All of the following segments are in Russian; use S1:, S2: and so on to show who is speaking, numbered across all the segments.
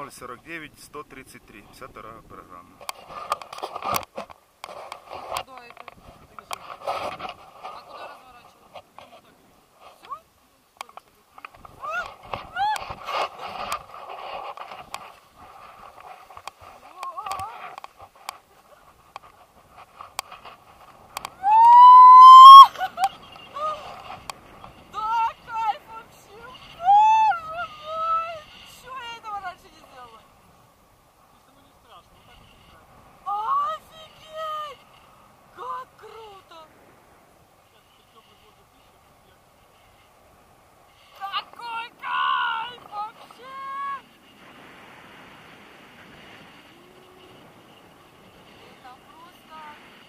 S1: 049 133, 52 программа.
S2: Куда это? А куда разворачивать? Все? Да, кайф вообще! Боже мой! Чего я этого раньше не сделала? Офигеть! Как круто! Какой кайф вообще! Это просто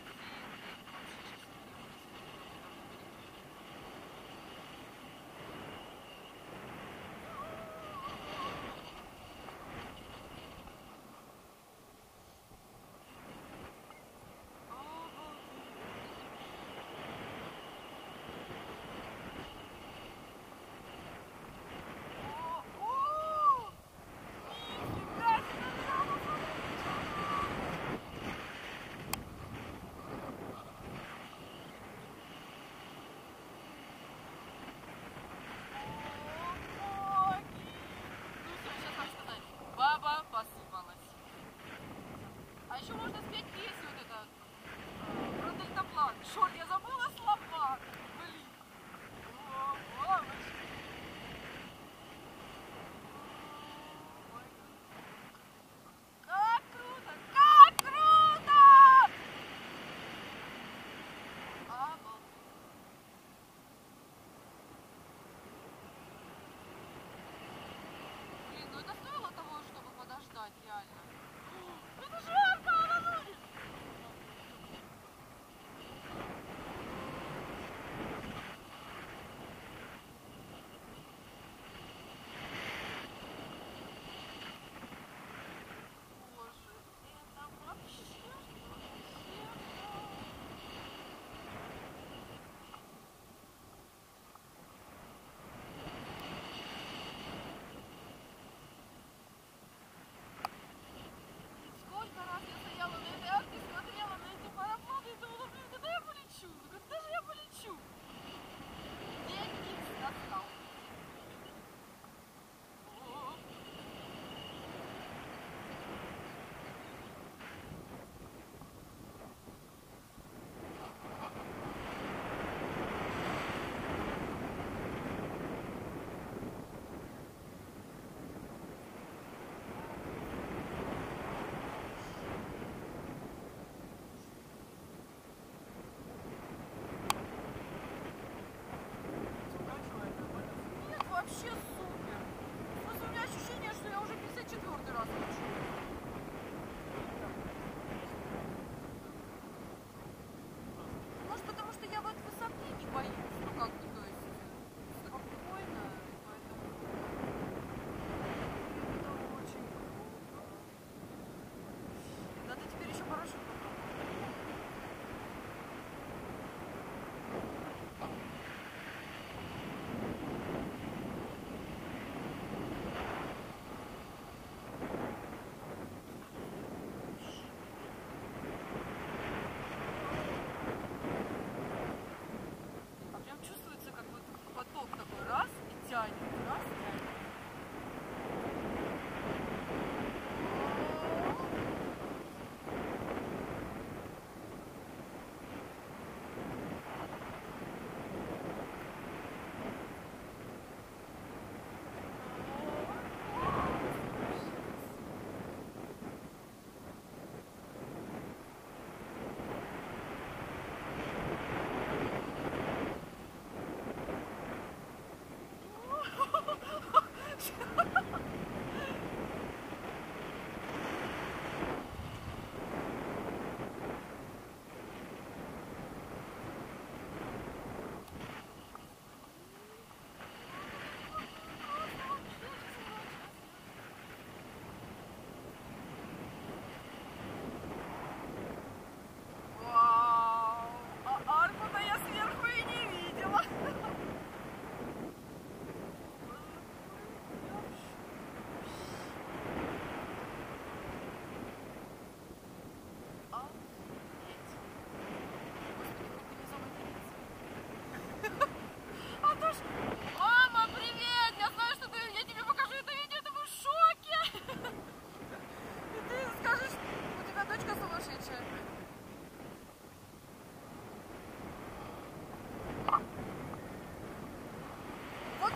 S2: баба посыпалась. А еще можно спеть песню вот это про дельтаплан. Шорт, я забыла слова. Блин. О, мамочки. Ой, как круто! Как круто! Обалдеть. Блин, ну это стоило того, чтобы подождать, реально. Это жарко, Анатолий! Боже, это вообще что? Сколько раз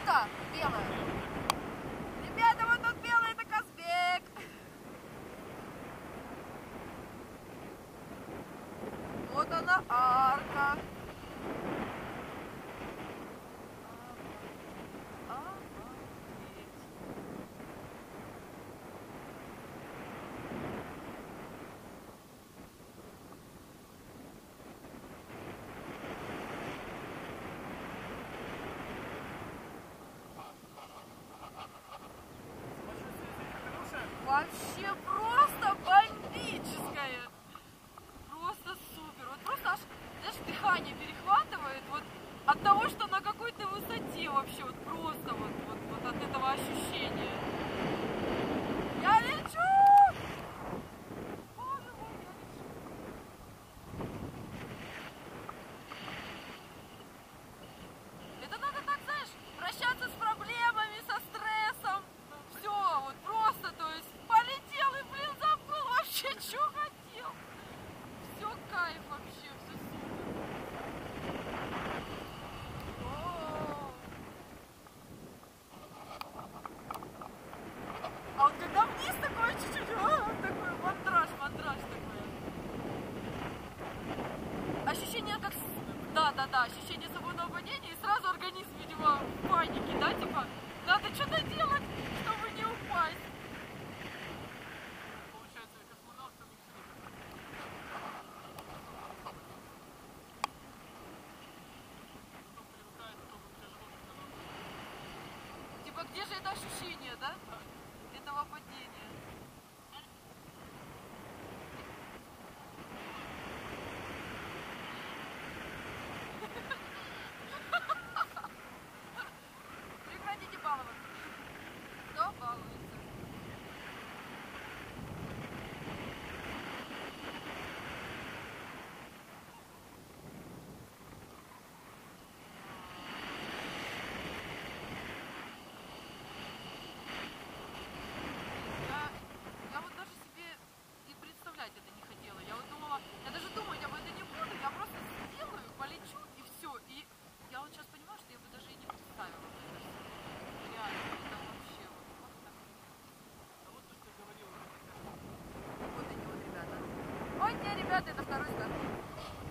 S2: Арка белая. Ребята, вот тут белый, это Казбек. Вот она арка. Вообще просто бомбическое. Просто супер. Вот просто аж, знаешь, дыхание перехватывает вот от того, что на какой-то высоте вообще. Вот просто вот от этого ощущения. Я лечу! Боже мой, я лечу. Это надо так, знаешь, прощаться с проблемами, со стрессом. Все, вот просто, то есть полетел и, блин, забыл вообще, что хотел. Все кайф вообще, все супер. О. А вот когда вниз такое чуть-чуть, такой мандраж такой. Ощущение как, да, ощущение свободного падения, и сразу организм, видимо, в панике, да, типа, надо что-то делать, чтобы не упасть. Получается, космонавтам и типа, где же это ощущение, да? Этого падения. Прекратите баловаться. Кто балуется? Я вот даже себе и представлять это не хотела. Я вот думала, я даже думать об этом не буду, я просто сделаю, полечу и все. И я вот сейчас понимаю, что я бы даже и не представила бы это всё. Реально, это вообще вот так. А вот то, что я говорила. Вот эти вот ребята. Ой, те ребята, это второй старт.